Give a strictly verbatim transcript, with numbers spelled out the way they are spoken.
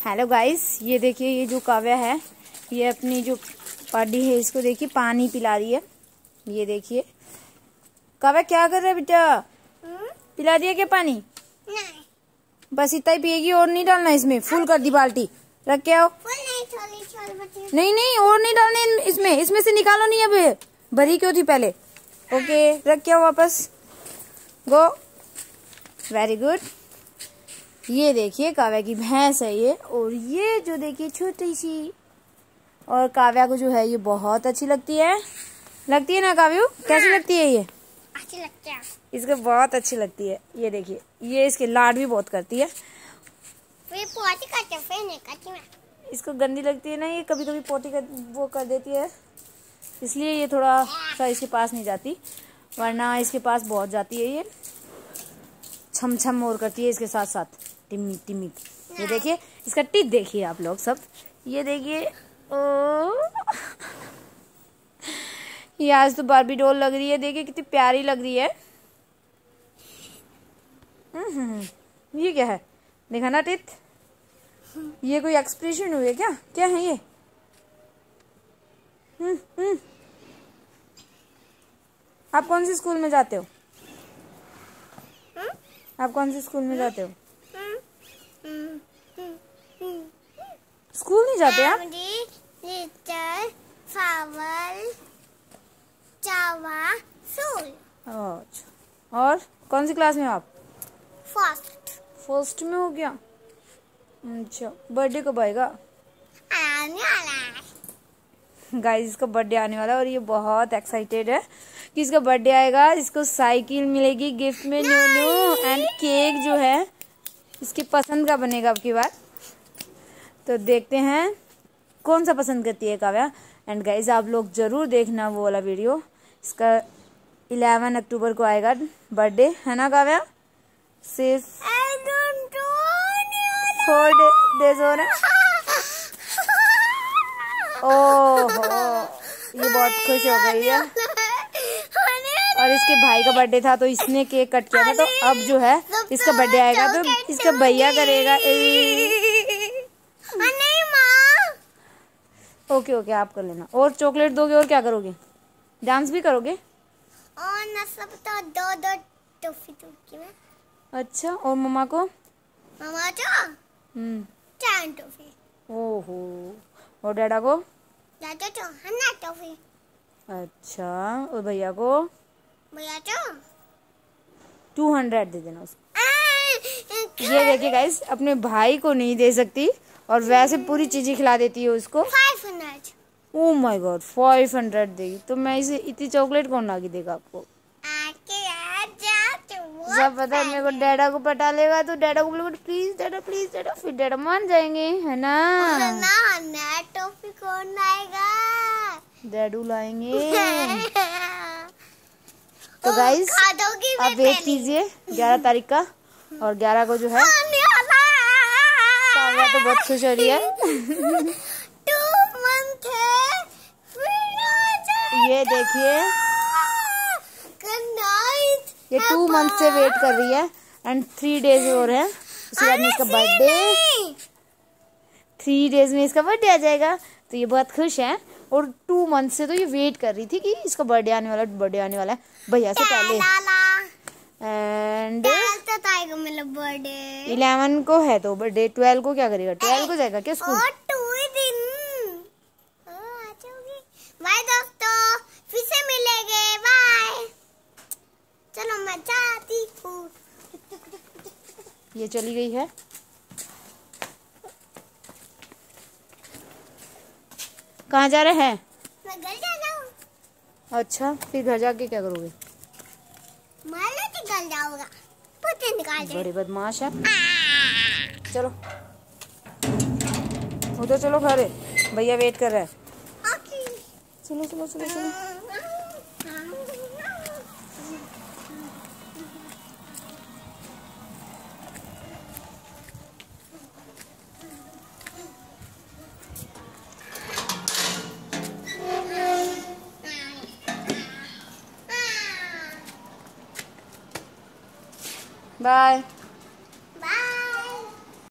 Hello guys, ये देखिए ये जो काव्या है ये अपनी जो पार्टी है इसको देखिए पानी पिला रही है। ये देखिए काव्या क्या कर रहा है बेटा? पिला दिया क्या पानी? नहीं। बस इतना ही पिएगी और नहीं डालना इसमें। फुल कर दी बाल्टी, रख के आओ। नहीं, छोली, छोली, नहीं नहीं और नहीं डालने इसमें, इसमें से निकालो नहीं। अब भरी क्यों थी पहले? ओके रख के आओ वापस। Go, very good. ये देखिए काव्या की भैंस है ये, और ये जो देखिए छोटी सी, और काव्या को जो है ये बहुत अच्छी लगती है। लगती है ना काव्यू? कैसी लगती है ये? अच्छी लगती है। इसको बहुत अच्छी लगती है। ये देखिए ये इसके लाड भी बहुत करती है। फिर पोटी करते फिर नहीं करती मैं। इसको गंदी लगती है ना, ये कभी कभी पोटी कर वो कर देती है, इसलिए ये थोड़ा सा इसके पास नहीं जाती, वरना इसके पास बहुत जाती है। ये छम छम और करती है इसके साथ साथ टिमी टिमी। ये देखिए इसका टीथ देखिए आप लोग सब। ये देखिए ओ ये आज तो बार्बी डॉल लग रही है। देखिए कितनी प्यारी लग रही है। हम्म ये क्या है? देखा ना टीथ? ये कोई एक्सप्रेशन हुए क्या? क्या है ये? हम्म हम्म आप कौन सी स्कूल में जाते हो? आप कौन सी स्कूल में जाते हो? स्कूल नहीं जाते आप? लिटिल फ्लावर चावा स्कूल। अच्छा, और कौन सी क्लास में हो आप? फर्स्ट। फर्स्ट में हो गया। अच्छा, बर्थडे कब आएगा? आने वाला है। गाइस इसका बर्थडे आने वाला है और ये बहुत एक्साइटेड है कि इसका बर्थडे आएगा। इसको साइकिल मिलेगी गिफ्ट में, न्यू न्यू, एंड केक जो है इसकी पसंद का बनेगा अब की बार। तो देखते हैं कौन सा पसंद करती है काव्या। एंड गाइस आप लोग जरूर देखना वो वाला वीडियो। इसका इलेवन अक्टूबर को आएगा बर्थडे, है ना काव्या? सिर्फ फोर डेज हो रहे हैं। ओह ये बहुत खुश हो गई है। और इसके भाई का बर्थडे था तो इसने केक कट किया था, तो अब जो है इसका बर्थडे आएगा तो इसका भैया करेगा। ओके ओके आप कर लेना। और चॉकलेट दोगे और क्या करोगे? डांस भी करोगे? और ना सब तो दो दो टॉफी दूंगी मैं। अच्छा, और मम्मा को? मम्मा को हम्म टेन टॉफी। ओहो, और डैडा को? दादा तो हंड्रेड टॉफी। अच्छा, और भैया को? भैया तो टू हंड्रेड दे देना उसको। ये देखिए गाइस अपने भाई को नहीं दे सकती और वैसे पूरी चीजें खिला देती है उसको। Five hundred. Oh my god, five hundred देगी तो मैं इसे इतनी चॉकलेट कौन ला के देगा आपको? जब पता है मेरे को डैडा को पटा लेगा तो डैडा को बोलेगा प्लीज डैडा प्लीज डैडा, फिर डैडा मान जाएंगे, है ना? ना ना टॉफी कौन लाएगा? डैडू लाएंगे। तो गाइस आप वेट कीजिए ग्यारह तारीख का, और ग्यारह को जो है काव्या तो बहुत खुश हो रही है। टू मंथ है, ये देखिए ये टू मंथ से वेट कर रही है एंड थ्री डेज और है उसके बाद में इसका बर्थडे। थ्री डेज में इसका बर्थडे आ जाएगा तो ये बहुत खुश है। और टू मंथ से तो ये वेट कर रही थी कि इसका बर्थडे आने वाला बर्थडे आने वाला है भैया से पहले। एंड बर्थडे इलेवन को है तो बर्थडे ट्वेल्व को क्या करेगा? ट्वेल्व को जाएगा क्या स्कूल? बाय दोस्तों, फिर से मिलेंगे। बाय। चलो मैं जाती हूँ। ये चली गई है। कहाँ जा रहे हैं? मैं घर जा रहा हूँ। अच्छा, फिर घर जाके क्या करोगे? माला निकाल जाऊंगा, पुत्र निकाल दे। बड़े बदमाश है। चलो उधर चलो, घर भैया वेट कर रहा है। चलो चलो चलो चलो। बाय।